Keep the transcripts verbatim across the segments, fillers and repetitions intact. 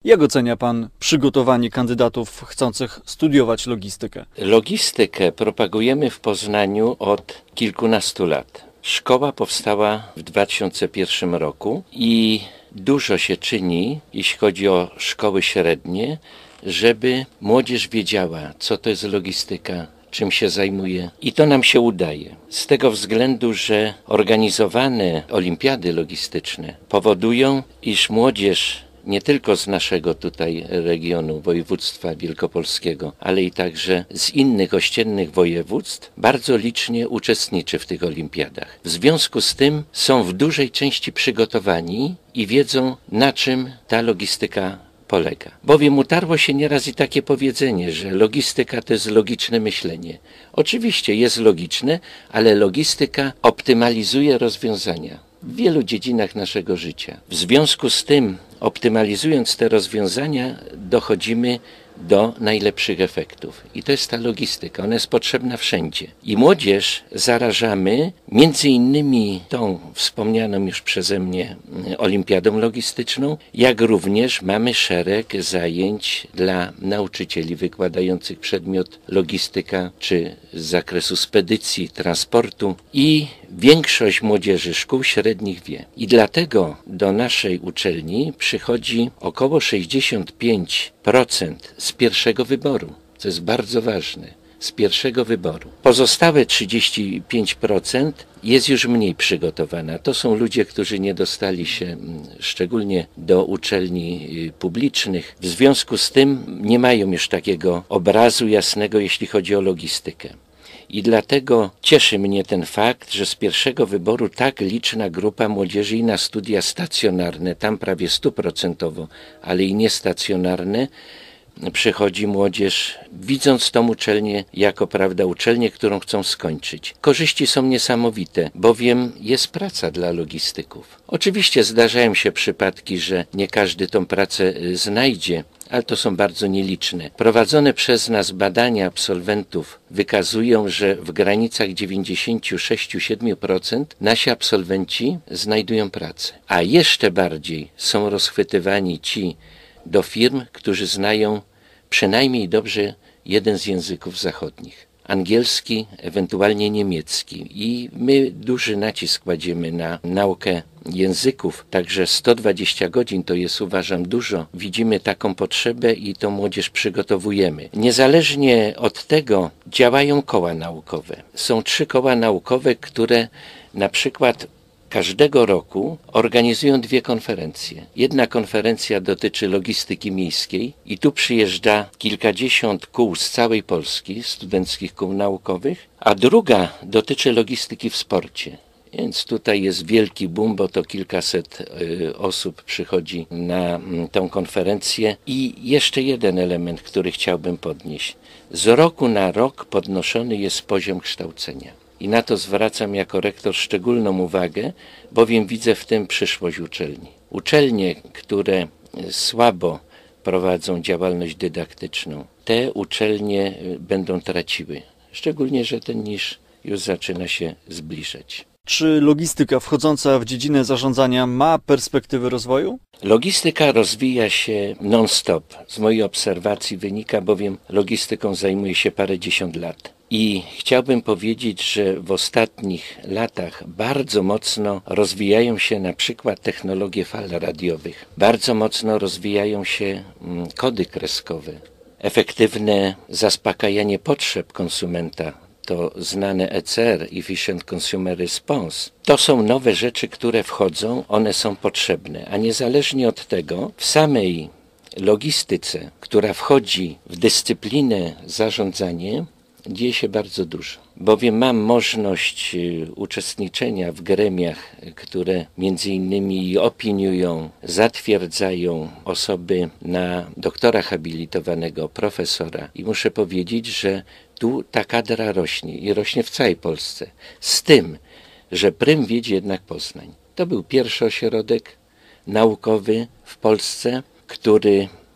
Jak ocenia Pan przygotowanie kandydatów chcących studiować logistykę? Logistykę propagujemy w Poznaniu od kilkunastu lat. Szkoła powstała w dwa tysiące pierwszym roku i dużo się czyni, jeśli chodzi o szkoły średnie, żeby młodzież wiedziała, co to jest logistyka, czym się zajmuje. I to nam się udaje. Z tego względu, że organizowane olimpiady logistyczne powodują, iż młodzież nie tylko z naszego tutaj regionu, województwa wielkopolskiego, ale i także z innych ościennych województw bardzo licznie uczestniczy w tych olimpiadach. W związku z tym są w dużej części przygotowani i wiedzą, na czym ta logistyka polega. Bowiem utarło się nieraz i takie powiedzenie, że logistyka to jest logiczne myślenie. Oczywiście jest logiczne, ale logistyka optymalizuje rozwiązania w wielu dziedzinach naszego życia. W związku z tym, optymalizując te rozwiązania, dochodzimy do najlepszych efektów. I to jest ta logistyka. Ona jest potrzebna wszędzie. I młodzież zarażamy między innymi tą wspomnianą już przeze mnie olimpiadą logistyczną, jak również mamy szereg zajęć dla nauczycieli wykładających przedmiot logistyka, czy z zakresu spedycji, transportu i większość młodzieży szkół średnich wie. I dlatego do naszej uczelni przychodzi około sześćdziesiąt pięć procent z pierwszego wyboru, co jest bardzo ważne, z pierwszego wyboru. Pozostałe trzydzieści pięć procent jest już mniej przygotowana. To są ludzie, którzy nie dostali się szczególnie do uczelni publicznych. W związku z tym nie mają już takiego obrazu jasnego, jeśli chodzi o logistykę. I dlatego cieszy mnie ten fakt, że z pierwszego wyboru tak liczna grupa młodzieży i na studia stacjonarne, tam prawie stuprocentowo, ale i niestacjonarne, przychodzi młodzież, widząc tą uczelnię jako, prawda, uczelnię, którą chcą skończyć. Korzyści są niesamowite, bowiem jest praca dla logistyków. Oczywiście zdarzają się przypadki, że nie każdy tą pracę znajdzie, ale to są bardzo nieliczne. Prowadzone przez nas badania absolwentów wykazują, że w granicach dziewięćdziesiąt sześć do siedmiu procent nasi absolwenci znajdują pracę. A jeszcze bardziej są rozchwytywani ci do firm, którzy znają przynajmniej dobrze jeden z języków zachodnich. Angielski, ewentualnie niemiecki. I my duży nacisk kładziemy na naukę języków, także sto dwadzieścia godzin to jest, uważam, dużo. Widzimy taką potrzebę i tą młodzież przygotowujemy. Niezależnie od tego działają koła naukowe. Są trzy koła naukowe, które na przykład każdego roku organizują dwie konferencje. Jedna konferencja dotyczy logistyki miejskiej i tu przyjeżdża kilkadziesiąt kół z całej Polski, studenckich kół naukowych, a druga dotyczy logistyki w sporcie. Więc tutaj jest wielki boom, bo to kilkaset y, osób przychodzi na y, tą konferencję. I jeszcze jeden element, który chciałbym podnieść. Z roku na rok podnoszony jest poziom kształcenia. I na to zwracam jako rektor szczególną uwagę, bowiem widzę w tym przyszłość uczelni. Uczelnie, które słabo prowadzą działalność dydaktyczną, te uczelnie będą traciły. Szczególnie, że ten niż już zaczyna się zbliżać. Czy logistyka wchodząca w dziedzinę zarządzania ma perspektywy rozwoju? Logistyka rozwija się non-stop. Z mojej obserwacji wynika, bowiem logistyką zajmuję się parędziesiąt lat. I chciałbym powiedzieć, że w ostatnich latach bardzo mocno rozwijają się na przykład technologie fal radiowych. Bardzo mocno rozwijają się kody kreskowe. Efektywne zaspokajanie potrzeb konsumenta, to znane E C R, Efficient Consumer Response. To są nowe rzeczy, które wchodzą, one są potrzebne, a niezależnie od tego w samej logistyce, która wchodzi w dyscyplinę zarządzanie, dzieje się bardzo dużo, bowiem mam możliwość uczestniczenia w gremiach, które między innymi opiniują, zatwierdzają osoby na doktora habilitowanego, profesora i muszę powiedzieć, że tu ta kadra rośnie i rośnie w całej Polsce. Z tym, że prym wiedzie jednak Poznań. To był pierwszy ośrodek naukowy w Polsce, który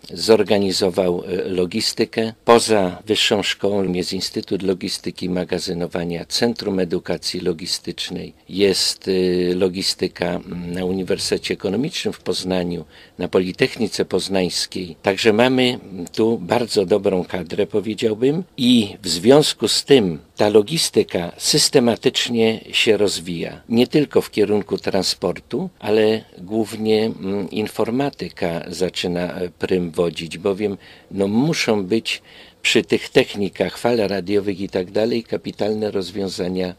zorganizował logistykę. Poza wyższą szkołą jest Instytut Logistyki i Magazynowania, Centrum Edukacji Logistycznej, jest logistyka na Uniwersytecie Ekonomicznym w Poznaniu, na Politechnice Poznańskiej. Także mamy tu bardzo dobrą kadrę, powiedziałbym, i w związku z tym ta logistyka systematycznie się rozwija. Nie tylko w kierunku transportu, ale głównie informatyka zaczyna prym wodzić, bowiem no, muszą być przy tych technikach fal radiowych i tak dalej kapitalne rozwiązania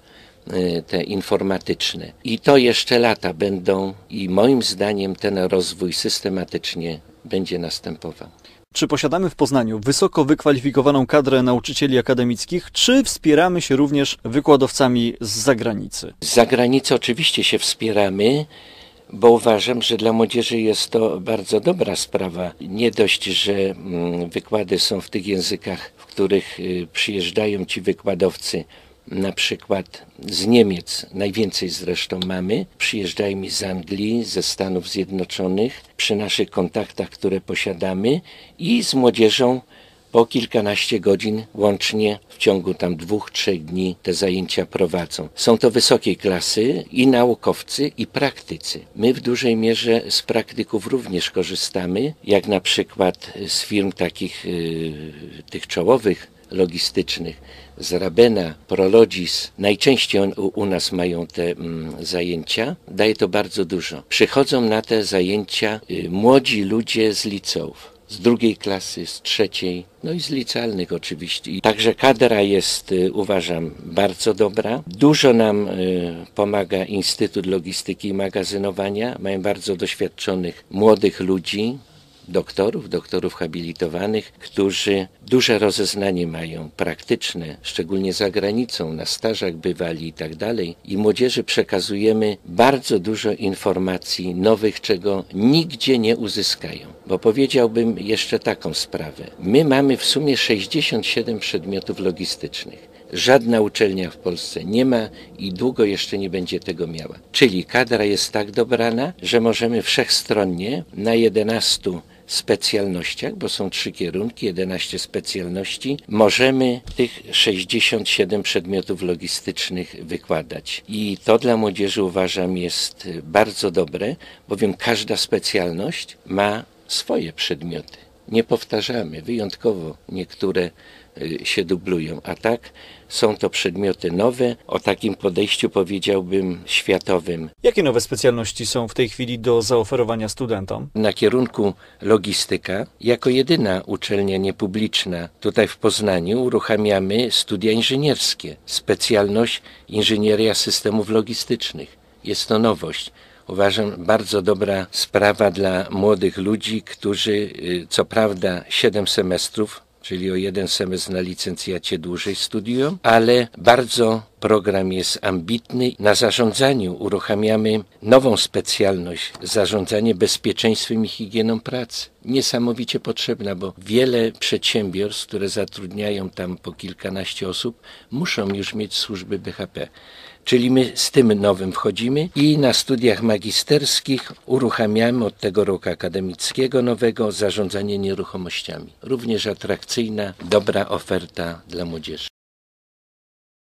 te informatyczne. I to jeszcze lata będą i moim zdaniem ten rozwój systematycznie będzie następował. Czy posiadamy w Poznaniu wysoko wykwalifikowaną kadrę nauczycieli akademickich, czy wspieramy się również wykładowcami z zagranicy? Z zagranicy oczywiście się wspieramy, bo uważam, że dla młodzieży jest to bardzo dobra sprawa. Nie dość, że wykłady są w tych językach, w których przyjeżdżają ci wykładowcy, na przykład z Niemiec, najwięcej zresztą mamy, przyjeżdżają mi z Anglii, ze Stanów Zjednoczonych, przy naszych kontaktach, które posiadamy, i z młodzieżą po kilkanaście godzin łącznie w ciągu tam dwóch, trzech dni te zajęcia prowadzą. Są to wysokiej klasy i naukowcy, i praktycy. My w dużej mierze z praktyków również korzystamy, jak na przykład z firm takich yy, tych czołowych, logistycznych, z Rabena, Prologis. Najczęściej on, u, u nas mają te mm, zajęcia. Daje to bardzo dużo. Przychodzą na te zajęcia y, młodzi ludzie z liceów, z drugiej klasy, z trzeciej, no i z licealnych oczywiście. I także kadra jest, y, uważam, bardzo dobra. Dużo nam y, pomaga Instytut Logistyki i Magazynowania. Mają bardzo doświadczonych młodych ludzi, doktorów, doktorów habilitowanych, którzy duże rozeznanie mają, praktyczne, szczególnie za granicą, na stażach bywali i tak dalej. I młodzieży przekazujemy bardzo dużo informacji nowych, czego nigdzie nie uzyskają. Bo powiedziałbym jeszcze taką sprawę. My mamy w sumie sześćdziesiąt siedem przedmiotów logistycznych. Żadna uczelnia w Polsce nie ma i długo jeszcze nie będzie tego miała. Czyli kadra jest tak dobrana, że możemy wszechstronnie na jedenastu specjalnościach, bo są trzy kierunki, jedenaście specjalności, możemy tych sześćdziesiąt siedem przedmiotów logistycznych wykładać. I to dla młodzieży, uważam, jest bardzo dobre, bowiem każda specjalność ma swoje przedmioty. Nie powtarzamy, wyjątkowo niektóre się dublują, a tak są to przedmioty nowe, o takim podejściu powiedziałbym światowym. Jakie nowe specjalności są w tej chwili do zaoferowania studentom? Na kierunku logistyka, jako jedyna uczelnia niepubliczna tutaj w Poznaniu, uruchamiamy studia inżynierskie, specjalność inżynieria systemów logistycznych. Jest to nowość. Uważam, bardzo dobra sprawa dla młodych ludzi, którzy co prawda siedem semestrów, czyli o jeden semestr na licencjacie dłużej studiują, ale bardzo program jest ambitny. Na zarządzaniu uruchamiamy nową specjalność, zarządzanie bezpieczeństwem i higieną pracy. Niesamowicie potrzebna, bo wiele przedsiębiorstw, które zatrudniają tam po kilkanaście osób, muszą już mieć służby B H P. Czyli my z tym nowym wchodzimy i na studiach magisterskich uruchamiamy od tego roku akademickiego nowego zarządzanie nieruchomościami. Również atrakcyjna, dobra oferta dla młodzieży.